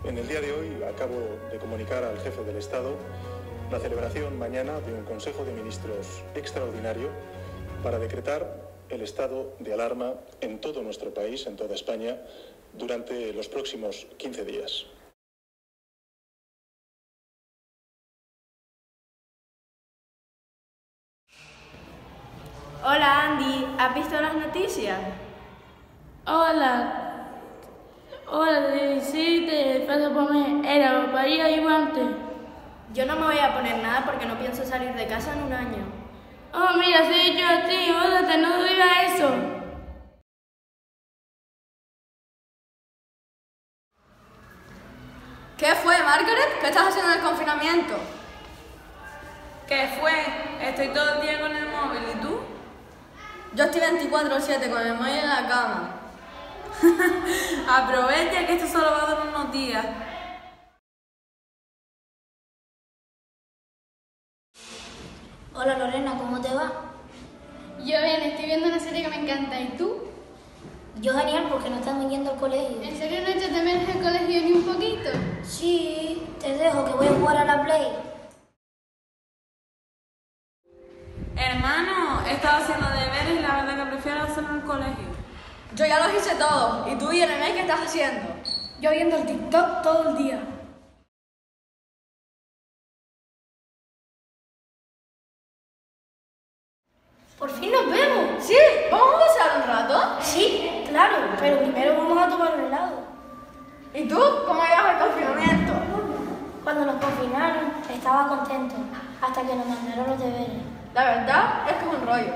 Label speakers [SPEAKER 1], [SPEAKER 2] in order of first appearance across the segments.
[SPEAKER 1] En el día de hoy acabo de comunicar al jefe del Estado la celebración mañana de un Consejo de Ministros extraordinario para decretar el estado de alarma en todo nuestro país, en toda España, durante los próximos 15 días.
[SPEAKER 2] Hola Andy, ¿has visto las noticias?
[SPEAKER 3] Hola, sí, te paso por mí. Era para ir ayudante.
[SPEAKER 2] Yo no me voy a poner nada porque no pienso salir de casa en un año.
[SPEAKER 3] Oh, mira, soy yo a ti, ódate, no digas eso.
[SPEAKER 2] ¿Qué fue, Margaret? ¿Qué estás haciendo en el confinamiento?
[SPEAKER 3] ¿Qué fue? Estoy todo el día con el móvil, ¿y tú?
[SPEAKER 2] Yo estoy 24/7 con el móvil en la cama.
[SPEAKER 3] Aprovecha que esto solo va a durar unos días.
[SPEAKER 4] Hola Lorena, ¿cómo te va?
[SPEAKER 5] Yo bien, estoy viendo una serie que me encanta. ¿Y tú?
[SPEAKER 4] Yo genial porque no estamos yendo al colegio.
[SPEAKER 5] ¿En serio no echas de menos el colegio ni un poquito?
[SPEAKER 4] Sí, te dejo que voy a jugar a la Play.
[SPEAKER 3] Hermano, he estado haciendo deberes y la verdad que prefiero hacerlo en el colegio.
[SPEAKER 2] Yo ya los hice todos. ¿Y tú, Irene, qué estás haciendo?
[SPEAKER 5] Yo viendo el TikTok todo el día.
[SPEAKER 4] ¡Por fin nos vemos!
[SPEAKER 2] Sí, ¿vamos a pasar un rato?
[SPEAKER 4] Sí, claro, pero primero vamos a tomar un helado.
[SPEAKER 2] ¿Y tú? ¿Cómo llevas el confinamiento?
[SPEAKER 4] Cuando nos confinaron, estaba contento, hasta que nos mandaron los deberes.
[SPEAKER 2] La verdad es que es un rollo.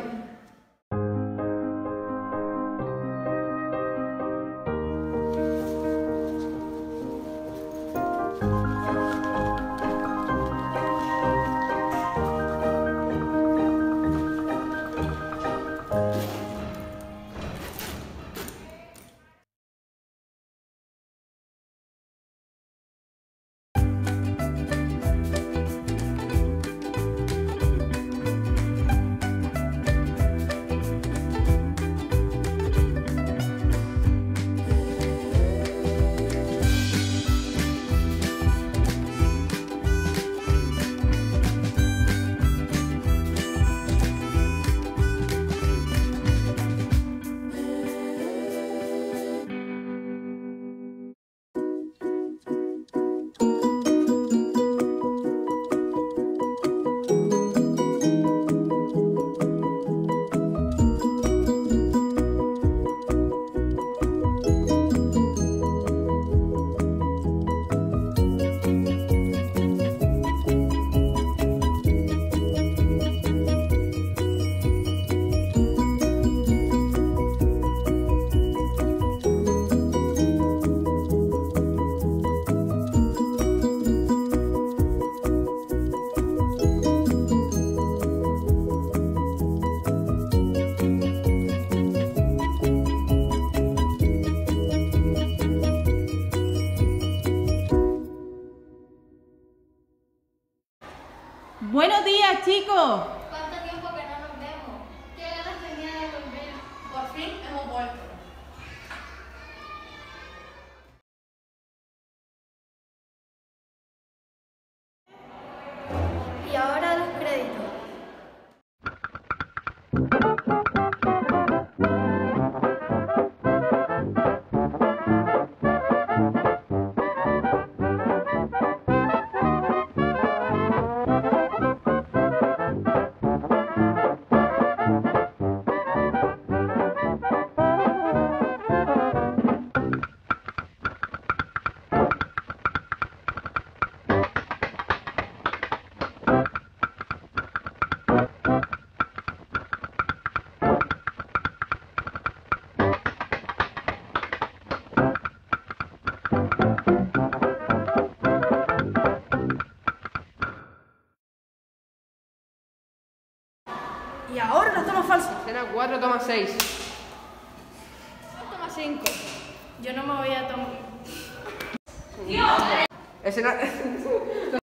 [SPEAKER 6] Buenos días, chicos.
[SPEAKER 5] ¿Cuánto tiempo que no nos vemos? ¿Qué ganas tenía de volver?
[SPEAKER 2] Por fin hemos vuelto.
[SPEAKER 5] Y ahora los créditos.
[SPEAKER 2] Y ahora la toma falsa.
[SPEAKER 7] Escena 4, toma 6.
[SPEAKER 2] Toma 5. Yo no me voy a tomar.
[SPEAKER 7] Escena...